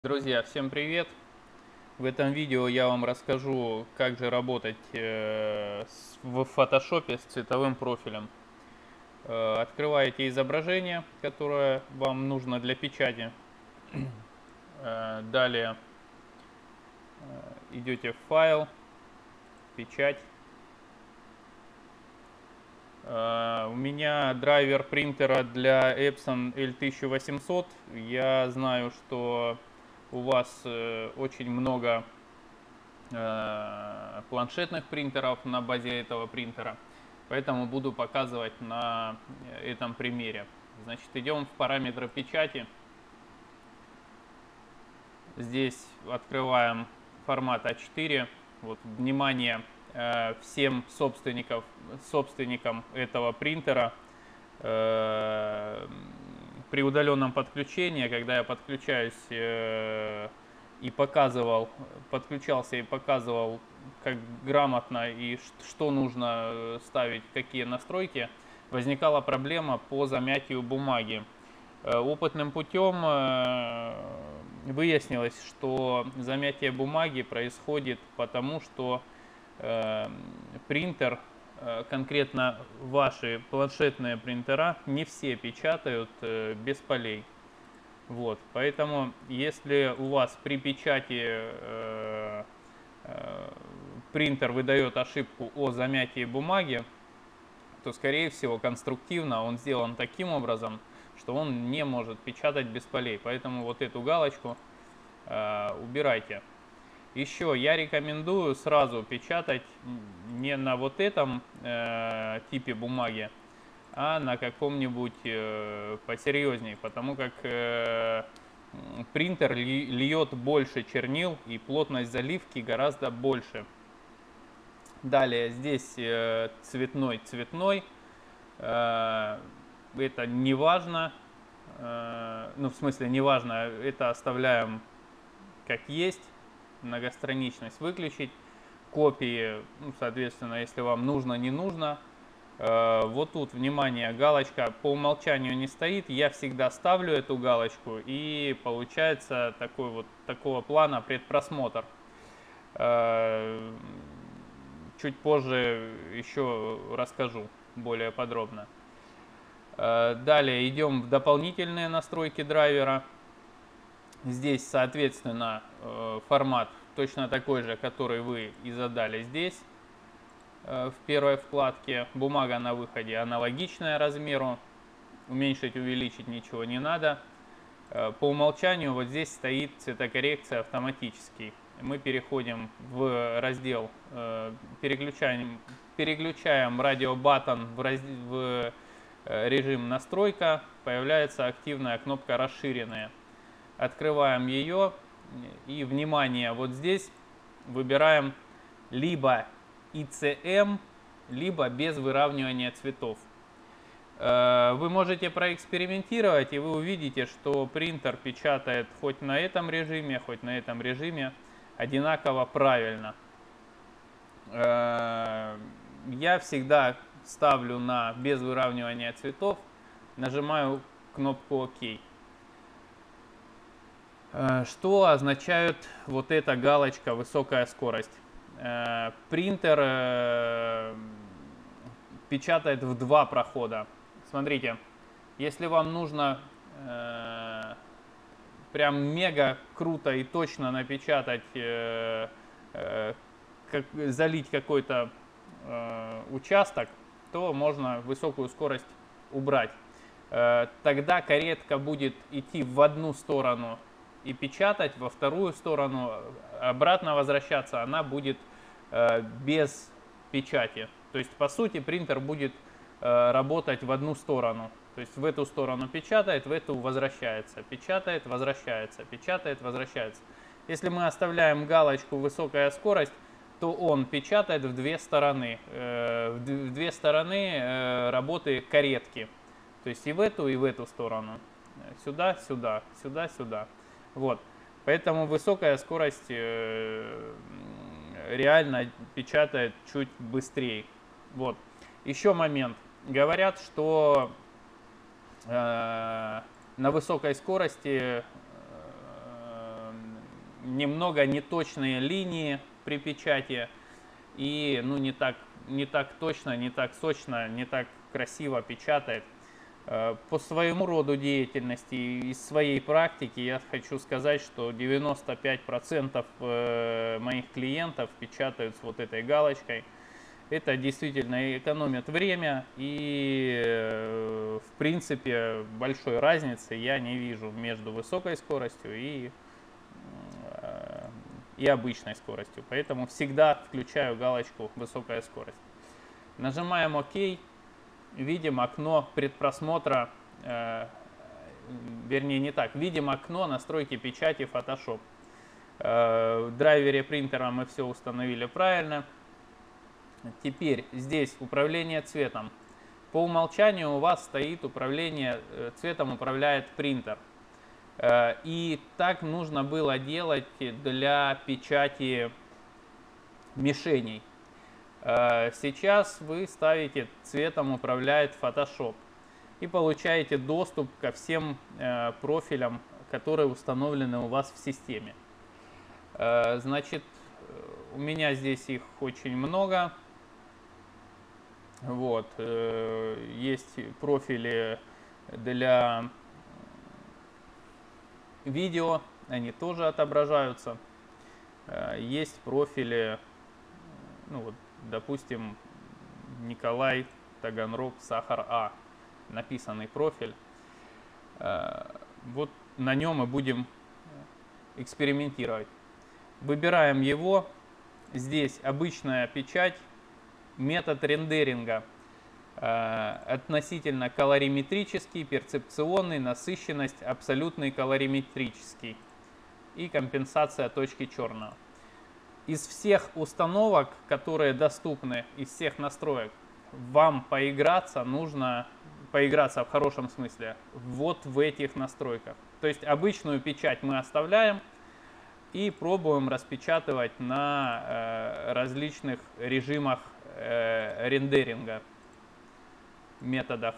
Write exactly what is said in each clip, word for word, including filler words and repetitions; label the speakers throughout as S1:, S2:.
S1: Друзья, всем привет! В этом видео я вам расскажу, как же работать э, с- в фотошопе с цветовым профилем. Э, открываете изображение, которое вам нужно для печати. Э, далее э, идете в файл, печать. Э, у меня драйвер принтера для Epson эль тысяча восемьсот. Я знаю, что у вас э, очень много э, планшетных принтеров на базе этого принтера. Поэтому буду показывать на этом примере. Значит, идем в параметры печати. Здесь открываем формат а четыре. Вот, внимание э, всем собственников, собственникам этого принтера. Э, при удаленном подключении, когда я подключаюсь э, и показывал, подключался и показывал, как грамотно и что нужно ставить, какие настройки, возникала проблема по замятию бумаги. Опытным путем выяснилось, что замятие бумаги происходит потому, что принтер, конкретно ваши планшетные принтера, не все печатают без полей. Вот, поэтому, если у вас при печати э, э, принтер выдает ошибку о замятии бумаги, то, скорее всего, конструктивно он сделан таким образом, что он не может печатать без полей. Поэтому вот эту галочку э, убирайте. Еще я рекомендую сразу печатать не на вот этом э, типе бумаги, а на каком-нибудь э, посерьезней, потому как э, принтер ли, льет больше чернил и плотность заливки гораздо больше. Далее здесь э, цветной цветной, э, это не важно, э, ну в смысле не важно, это оставляем как есть, многостраничность выключить, копии, ну, соответственно, если вам нужно, не нужно. Вот тут, внимание, галочка по умолчанию не стоит, я всегда ставлю эту галочку, и получается такой вот, такого плана предпросмотр. Чуть позже еще расскажу более подробно. Далее идем в дополнительные настройки драйвера. Здесь, соответственно, формат точно такой же, который вы и задали здесь. В первой вкладке бумага на выходе аналогичная размеру, уменьшить, увеличить ничего не надо. По умолчанию вот здесь стоит цветокоррекция автоматический. Мы переходим в раздел, переключаем, переключаем радиобаттон в, раздел, в режим настройка, появляется активная кнопка расширенная. Открываем ее и, внимание, вот здесь выбираем либо и си эм, либо без выравнивания цветов. Вы можете проэкспериментировать, и вы увидите, что принтер печатает хоть на этом режиме, хоть на этом режиме одинаково правильно. Я всегда ставлю на без выравнивания цветов, нажимаю кнопку ОК. Что означает вот эта галочка «Высокая скорость»? Принтер печатает в два прохода. Смотрите, если вам нужно э, прям мега круто и точно напечатать, э, э, как, залить какой-то э, участок, то можно высокую скорость убрать. Э, тогда каретка будет идти в одну сторону и печатать, во вторую сторону, обратно возвращаться она будет э, без печати. То есть, по сути, принтер будет э, работать в одну сторону. То есть в эту сторону печатает, в эту возвращается. Печатает, возвращается, печатает, возвращается. Если мы оставляем галочку «Высокая скорость», то он печатает в две стороны. Э, в две стороны э, работы каретки. То есть и в эту, и в эту сторону. Сюда, сюда, сюда, сюда. Вот. Поэтому высокая скорость э, реально печатает чуть быстрее. Вот. Еще момент. Говорят, что э, на высокой скорости э, немного неточные линии при печати и ну, не, так, не так точно, не так сочно, не так красиво печатает. По своему роду деятельности и из своей практики я хочу сказать, что девяносто пять процентов моих клиентов печатают с вот этой галочкой. Это действительно экономит время и в принципе большой разницы я не вижу между высокой скоростью и, и обычной скоростью. Поэтому всегда включаю галочку «Высокая скорость». Нажимаем ОК. Видим окно предпросмотра, э, вернее не так, видим окно настройки печати Photoshop. Э, в драйвере принтера мы все установили правильно. Теперь здесь управление цветом. По умолчанию у вас стоит управление цветом, управляет принтер. Э, и так нужно было делать для печати мишеней. Сейчас вы ставите «Цветом управляет Photoshop» и получаете доступ ко всем профилям, которые установлены у вас в системе. Значит, у меня здесь их очень много. Вот. Есть профили для видео, они тоже отображаются. Есть профили, ну вот, допустим, Николай Таганрог Сахар А, написанный профиль. Вот на нем мы будем экспериментировать. Выбираем его. Здесь обычная печать, метод рендеринга относительно колориметрический, перцепционный, насыщенность, абсолютный колориметрический и компенсация точки черного. Из всех установок, которые доступны, из всех настроек, вам поиграться нужно, поиграться в хорошем смысле, вот в этих настройках. То есть обычную печать мы оставляем и пробуем распечатывать на э, различных режимах э, рендеринга, методах.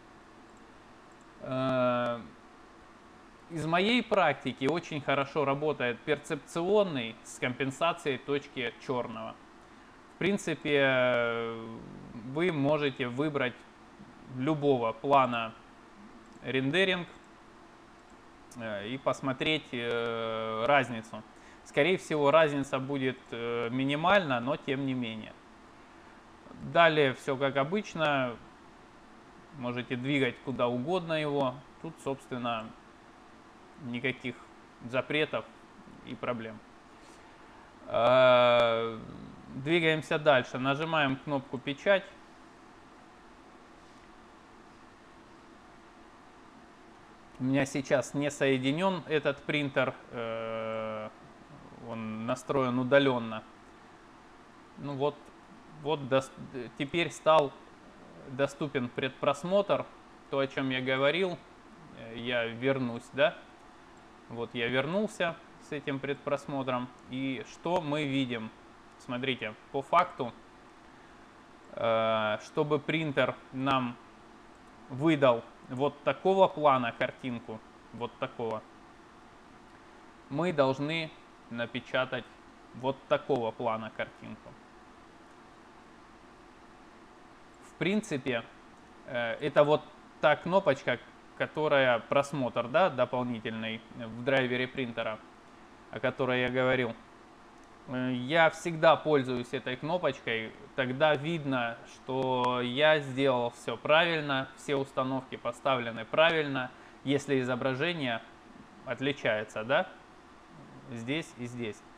S1: Э, Из моей практики очень хорошо работает перцепционный с компенсацией точки черного. В принципе, вы можете выбрать любого плана рендеринг и посмотреть разницу. Скорее всего, разница будет минимальна, но тем не менее. Далее все как обычно. Можете двигать куда угодно его. Тут, собственно, никаких запретов и проблем. Двигаемся дальше. Нажимаем кнопку «Печать». У меня сейчас не соединен этот принтер. Он настроен удаленно. Ну вот, вот до, теперь стал доступен предпросмотр. То, о чем я говорил. Я вернусь, да? Вот я вернулся с этим предпросмотром. И что мы видим? Смотрите, по факту, чтобы принтер нам выдал вот такого плана картинку, вот такого, мы должны напечатать вот такого плана картинку. В принципе, это вот та кнопочка, которая просмотр, да, дополнительный в драйвере принтера, о которой я говорил. Я всегда пользуюсь этой кнопочкой, тогда видно, что я сделал все правильно, все установки поставлены правильно, если изображение отличается, да, здесь и здесь.